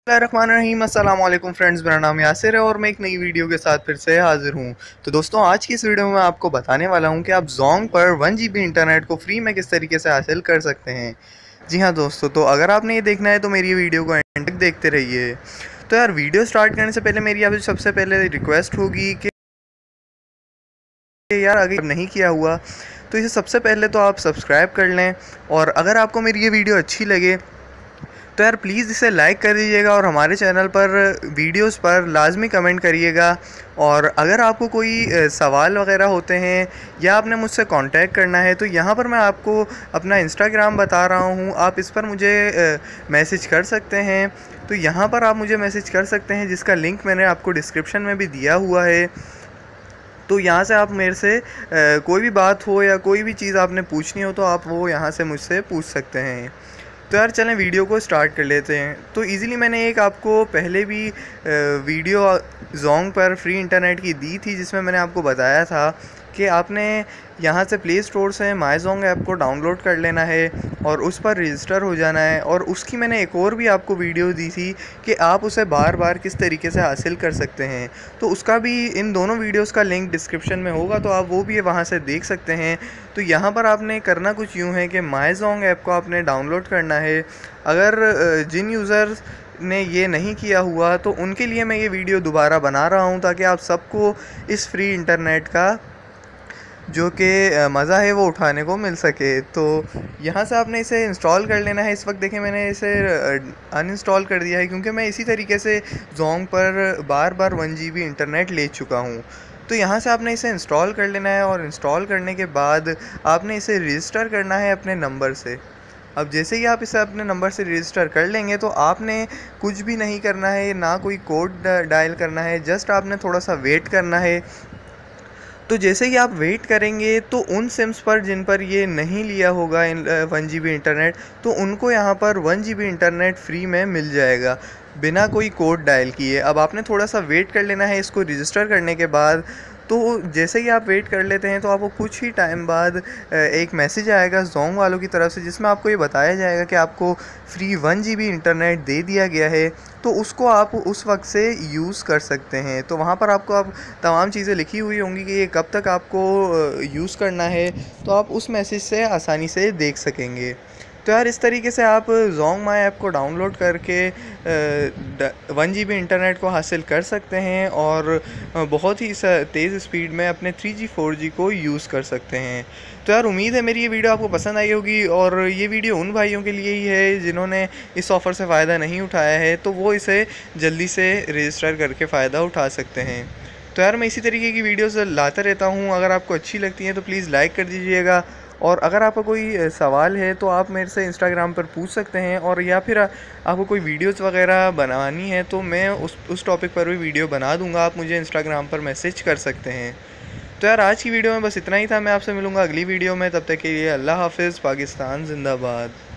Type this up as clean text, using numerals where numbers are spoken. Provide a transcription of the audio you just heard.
रहीम अस्सलाम वालेकुम फ्रेंड्स, मेरा नाम यासिर है और मैं एक नई वीडियो के साथ फिर से हाजिर हूँ। तो दोस्तों, आज की इस वीडियो में मैं आपको बताने वाला हूँ कि आप जोंग पर 1 GB इंटरनेट को फ्री में किस तरीके से हासिल कर सकते हैं। जी हाँ दोस्तों, तो अगर आपने ये देखना है तो मेरी वीडियो को एंड तक देखते रहिए। तो यार, वीडियो स्टार्ट करने से पहले मेरी आपसे सबसे पहले रिक्वेस्ट होगी कि यार, अगर नहीं किया हुआ तो इसे सबसे पहले तो आप सब्सक्राइब कर लें, और अगर आपको मेरी ये वीडियो अच्छी लगे तो यार प्लीज़ इसे लाइक कर दीजिएगा और हमारे चैनल पर वीडियोस पर लाजमी कमेंट करिएगा। और अगर आपको कोई सवाल वगैरह होते हैं या आपने मुझसे कांटेक्ट करना है तो यहाँ पर मैं आपको अपना इंस्टाग्राम बता रहा हूँ, आप इस पर मुझे मैसेज कर सकते हैं। तो यहाँ पर आप मुझे मैसेज कर सकते हैं, जिसका लिंक मैंने आपको डिस्क्रिप्शन में भी दिया हुआ है। तो यहाँ से आप मेरे से कोई भी बात हो या कोई भी चीज़ आपने पूछनी हो तो आप वो यहाँ से मुझसे पूछ सकते हैं। तो यार चलें वीडियो को स्टार्ट कर लेते हैं। तो इजीली मैंने एक आपको पहले भी वीडियो जोंग पर फ्री इंटरनेट की दी थी, जिसमें मैंने आपको बताया था कि आपने यहाँ से प्ले स्टोर से माई जोंग ऐप को डाउनलोड कर लेना है और उस पर रजिस्टर हो जाना है। और उसकी मैंने एक और भी आपको वीडियो दी थी कि आप उसे बार बार किस तरीके से हासिल कर सकते हैं। तो उसका भी, इन दोनों वीडियोस का लिंक डिस्क्रिप्शन में होगा, तो आप वो भी वहाँ से देख सकते हैं। तो यहाँ पर आपने करना कुछ यूँ है कि माई जोंग ऐप को आपने डाउनलोड करना है। अगर जिन यूज़र्स ने ये नहीं किया हुआ तो उनके लिए मैं ये वीडियो दोबारा बना रहा हूँ, ताकि आप सबको इस फ्री इंटरनेट का जो कि मज़ा है वो उठाने को मिल सके। तो यहाँ से आपने इसे इंस्टॉल कर लेना है। इस वक्त देखें, मैंने इसे अनइंस्टॉल कर दिया है, क्योंकि मैं इसी तरीके से जोंग पर बार बार 1 GB इंटरनेट ले चुका हूँ। तो यहाँ से आपने इसे इंस्टॉल कर लेना है और इंस्टॉल करने के बाद आपने इसे रजिस्टर करना है अपने नंबर से। अब जैसे ही आप इसे अपने नंबर से रजिस्टर कर लेंगे तो आपने कुछ भी नहीं करना है, ना कोई कोड डायल करना है, जस्ट आपने थोड़ा सा वेट करना है। तो जैसे ही आप वेट करेंगे तो उन सिम्स पर जिन पर ये नहीं लिया होगा 1 GB इंटरनेट, तो उनको यहाँ पर 1 GB इंटरनेट फ्री में मिल जाएगा बिना कोई कोड डायल किए। अब आपने थोड़ा सा वेट कर लेना है इसको रजिस्टर करने के बाद। तो जैसे ही आप वेट कर लेते हैं तो आपको कुछ ही टाइम बाद एक मैसेज आएगा जोंग वालों की तरफ से, जिसमें आपको ये बताया जाएगा कि आपको फ्री 1 GB इंटरनेट दे दिया गया है। तो उसको आप उस वक्त से यूज़ कर सकते हैं। तो वहाँ पर आपको अब तमाम चीज़ें लिखी हुई होंगी कि ये कब तक आपको यूज़ करना है, तो आप उस मैसेज से आसानी से देख सकेंगे। तो यार, इस तरीके से आप जोंग माई ऐप को डाउनलोड करके 1 GB इंटरनेट को हासिल कर सकते हैं और बहुत ही तेज़ स्पीड में अपने 3G 4G को यूज़ कर सकते हैं। तो यार, उम्मीद है मेरी ये वीडियो आपको पसंद आई होगी, और ये वीडियो उन भाइयों के लिए ही है जिन्होंने इस ऑफ़र से फ़ायदा नहीं उठाया है, तो वो इसे जल्दी से रजिस्टर करके फ़ायदा उठा सकते हैं। तो यार, मैं इसी तरीके की वीडियोस लाता रहता हूँ। अगर आपको अच्छी लगती हैं तो प्लीज़ लाइक कर दीजिएगा, और अगर आपका कोई सवाल है तो आप मेरे से इंस्टाग्राम पर पूछ सकते हैं, और या फिर आपको कोई वीडियोस वगैरह बनवानी है तो मैं उस टॉपिक पर भी वीडियो बना दूंगा। आप मुझे इंस्टाग्राम पर मैसेज कर सकते हैं। तो यार, आज की वीडियो में बस इतना ही था। मैं आपसे मिलूँगा अगली वीडियो में, तब तक के लिए अल्लाह हाफ़िज़। पाकिस्तान ज़िंदाबाद।